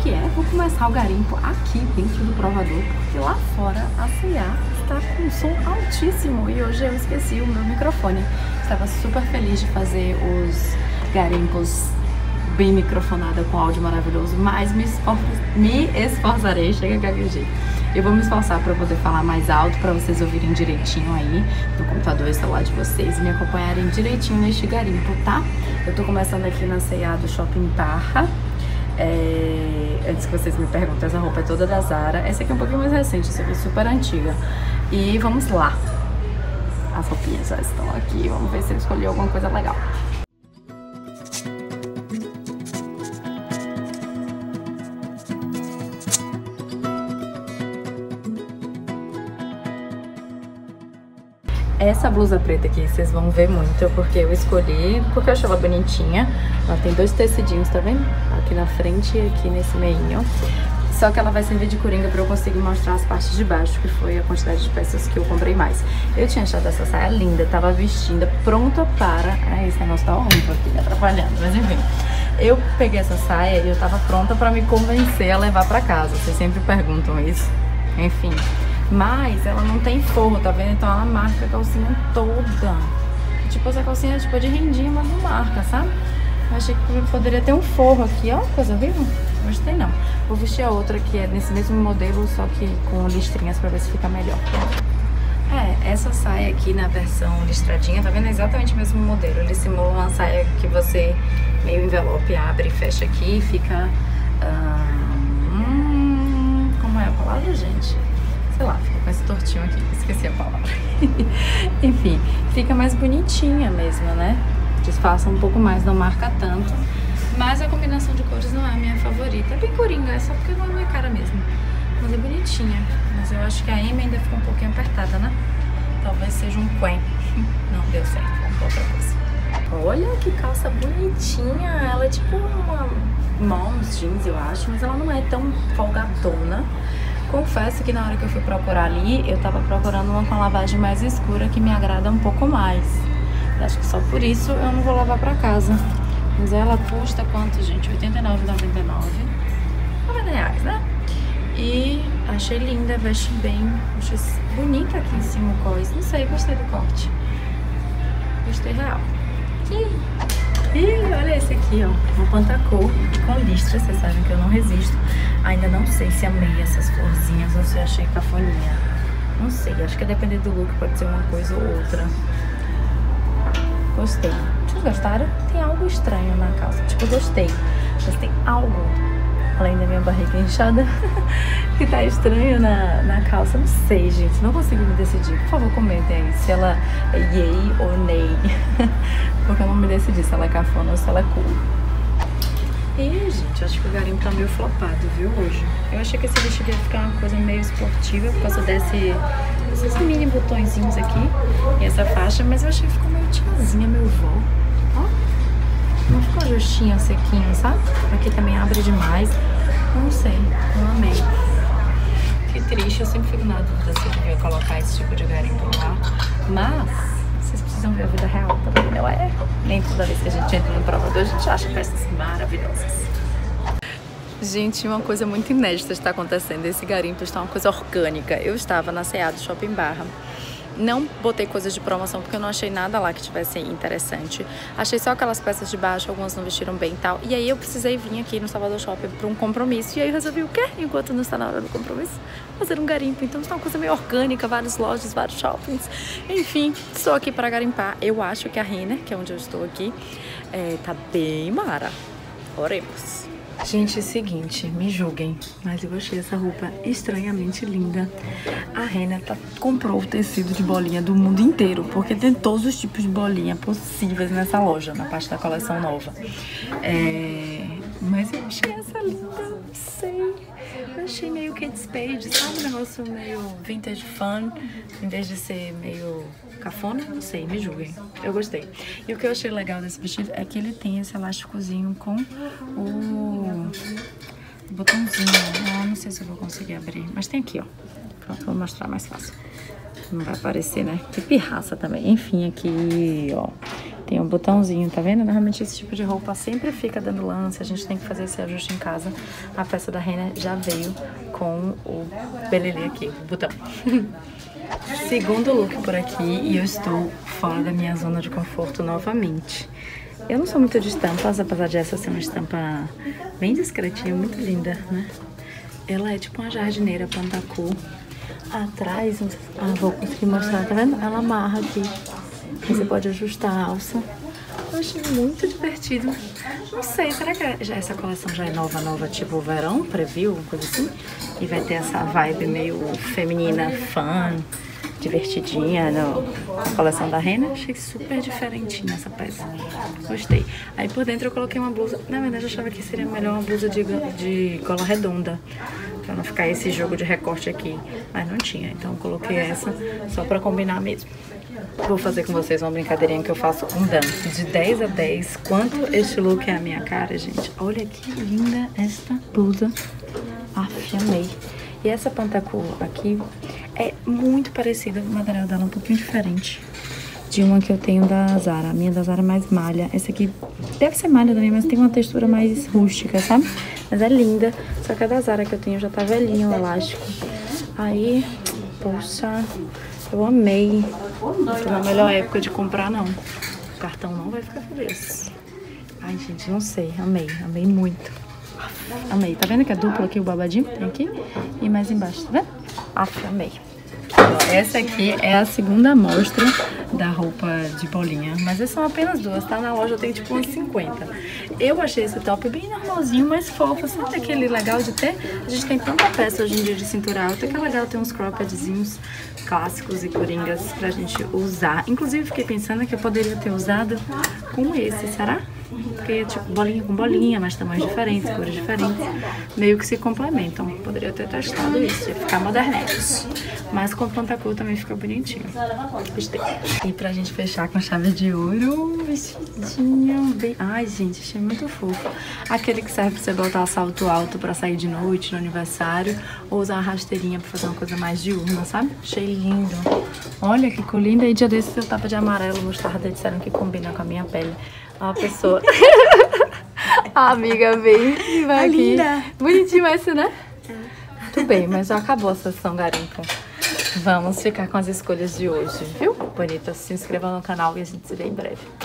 que é? Vou começar o garimpo aqui dentro do provador, porque lá fora a C&A está com um som altíssimo e hoje eu esqueci o meu microfone. Estava super feliz de fazer os garimpos bem microfonada com áudio maravilhoso, mas me esforçarei, chega gaguejei. Eu vou me esforçar para poder falar mais alto, para vocês ouvirem direitinho aí no computador e celular de vocês e me acompanharem direitinho neste garimpo, tá? Eu tô começando aqui na C&A do Shopping Barra. Antes que vocês me perguntem, essa roupa é toda da Zara. Essa aqui é um pouquinho mais recente, essa aqui é super antiga. E vamos lá. As roupinhas já estão aqui, vamos ver se eu escolhi alguma coisa legal. Essa blusa preta aqui, vocês vão ver muito, porque eu escolhi, porque eu achei ela bonitinha. Ela tem dois tecidinhos, tá vendo? Aqui na frente e aqui nesse meinho. Só que ela vai servir de coringa pra eu conseguir mostrar as partes de baixo, que foi a quantidade de peças que eu comprei mais. Eu tinha achado essa saia linda, tava vestida, pronta para... esse negócio tá horrível aqui, me atrapalhando, mas enfim. Eu peguei essa saia e eu tava pronta pra me convencer a levar pra casa. Vocês sempre perguntam isso. Enfim. Mas ela não tem forro, tá vendo? Então ela marca a calcinha toda. Tipo, essa calcinha é tipo de rendinha, mas não marca, sabe? Eu achei que poderia ter um forro aqui, ó, coisa horrível. Gostei não. Vou vestir a outra que é nesse mesmo modelo, só que com listrinhas pra ver se fica melhor. Essa saia aqui na versão listradinha, tá vendo? É exatamente o mesmo modelo. Ele simula uma saia que você meio envelope, abre e fecha aqui e fica... como é a palavra, gente? Sei lá, fica com esse tortinho aqui, esqueci a palavra. Enfim, fica mais bonitinha mesmo, né? Disfarça um pouco mais, não marca tanto. Mas a combinação de cores não é a minha favorita. É bem coringa, é só porque não é minha cara mesmo. Mas é bonitinha. Mas eu acho que a M ainda ficou um pouquinho apertada, né? Talvez seja um quen. Não, deu certo, vamos pra outra coisa. Olha que calça bonitinha. Ela é tipo uma moms jeans, eu acho. Mas ela não é tão folgadona. Confesso que na hora que eu fui procurar ali, eu tava procurando uma com lavagem mais escura que me agrada um pouco mais. Acho que só por isso eu não vou levar pra casa. Mas ela custa quanto, gente? R$ 89,99. R$90, né? E achei linda, veste bem. Achei bonita aqui em cima o cós. Não sei, gostei do corte. Gostei real. E olha esse aqui, ó, uma pantacô com listra, vocês sabem que eu não resisto. Ainda não sei se amei essas florzinhas ou se achei cafoninha. Não sei, acho que depender do look pode ser uma coisa ou outra. Gostei. Vocês gostaram? Tem algo estranho na calça, tipo, gostei. Mas tem algo, além da minha barriga inchada, que tá estranho na calça. Não sei, gente, não consigo me decidir. Por favor, comentem aí se ela é yay ou nay. Porque eu não me decidi se ela é cafona ou se ela é cool. E, gente, acho que o garimpo tá meio flopado, viu, hoje. Eu achei que esse vestido ia ficar uma coisa meio esportiva por causa desses mini botõezinhos aqui e essa faixa, mas eu achei que ficou meio tiazinha, meio vó. Ó, não ficou justinho, sequinho, sabe? Aqui também abre demais. Não sei, não amei. Que triste, eu sempre fico na dúvida se eu devia colocar esse tipo de garimpo lá. Mas vocês precisam ver a vida real também, não é? Nem toda vez que a gente entra no provador, a gente acha peças maravilhosas. Gente, uma coisa muito inédita está acontecendo. Esse garimpo está uma coisa orgânica. Eu estava na C&A do Shopping Barra. Não botei coisas de promoção porque eu não achei nada lá que tivesse interessante. Achei só aquelas peças de baixo, algumas não vestiram bem e tal. E aí eu precisei vir aqui no Salvador Shopping para um compromisso. E aí eu resolvi o quê? Enquanto não está na hora do compromisso, fazer um garimpo. Então está uma coisa meio orgânica, várias lojas, vários shoppings. Enfim, estou aqui para garimpar. Eu acho que a Renner, que é onde eu estou aqui, tá bem mara. Oremos. Gente, é o seguinte, me julguem, mas eu achei essa roupa estranhamente linda. A Renner comprou o tecido de bolinha do mundo inteiro, porque tem todos os tipos de bolinha possíveis nessa loja, na parte da coleção nova. Mas eu achei essa linda, não sei. Eu achei meio Kate Spade, sabe? Um negócio meio vintage fun, em vez de ser meio cafona, não sei, me julguem. Eu gostei. E o que eu achei legal desse vestido é que ele tem esse elásticozinho com o botãozinho. Não sei se eu vou conseguir abrir, mas tem aqui, ó. Pronto, vou mostrar mais fácil. Não vai aparecer, né? Que pirraça também. Enfim, aqui, ó. Tem um botãozinho, tá vendo? Normalmente esse tipo de roupa sempre fica dando lance, a gente tem que fazer esse ajuste em casa. A peça da Renner já veio com o belelê aqui, o botão. Segundo look por aqui e eu estou fora da minha zona de conforto novamente. Eu não sou muito de estampas, apesar de essa ser uma estampa bem discretinha, muito linda, né? Ela é tipo uma jardineira pantacu. Atrás, vou conseguir mostrar, tá vendo? Ela amarra aqui. Você pode ajustar a alça. Eu achei muito divertido. Não sei, será que essa coleção já é nova, tipo verão, preview, coisa assim? E vai ter essa vibe meio feminina, fã, divertidinha na coleção da Renner. Achei super diferentinha essa peça. Gostei. Aí por dentro eu coloquei uma blusa. Na verdade eu achava que seria melhor uma blusa de gola redonda, pra não ficar esse jogo de recorte aqui. Mas não tinha, então eu coloquei essa só pra combinar mesmo. Vou fazer com vocês uma brincadeirinha que eu faço com Dan. De 10 a 10, quanto este look é a minha cara, gente. Olha que linda esta blusa. Aff, amei. E essa pantacu aqui é muito parecida, o material dela é um pouquinho diferente de uma que eu tenho da Zara. A minha da Zara é mais malha. Essa aqui deve ser malha também, mas tem uma textura mais rústica, sabe? Mas é linda. Só que a da Zara que eu tenho já tá velhinha, o elástico. Aí, poxa, eu amei. Não foi a melhor época de comprar, não. O cartão não vai ficar feliz. Ai, gente, não sei. Amei, amei muito. Amei. Tá vendo que é duplo aqui o babadinho? Tem aqui e mais embaixo, tá vendo? Aff, amei. Essa aqui é a segunda amostra da roupa de bolinha, mas essas são apenas duas, tá? Na loja eu tenho tipo umas 50. Eu achei esse top bem normalzinho, mas fofo. Sabe aquele legal de ter? A gente tem tanta peça hoje em dia de cintura alta que é legal ter uns croppedzinhos clássicos e coringas pra gente usar. Inclusive fiquei pensando que eu poderia ter usado com esse, será? Porque tipo bolinha com bolinha, mas tamanhos diferentes, cores diferentes, meio que se complementam. Poderia ter testado isso, ia ficar modernete. Mas com pantacu também fica bonitinho. Gostei. E pra gente fechar com chave de ouro, um vestidinho bem... Ai, gente, achei muito fofo. Aquele que serve pra você botar salto alto pra sair de noite, no aniversário, ou usar uma rasteirinha pra fazer uma coisa mais diurna, sabe? Achei lindo. Olha que cor linda. E dia desses eu tava de amarelo, mostarda, disseram que combina com a minha pele. Ó, a pessoa... A amiga vem e vai aqui. Linda. Bonitinho esse, né? Tudo bem, mas já acabou a sessão garimpa. Vamos ficar com as escolhas de hoje, viu? Bonita, se inscreva no canal e a gente se vê em breve.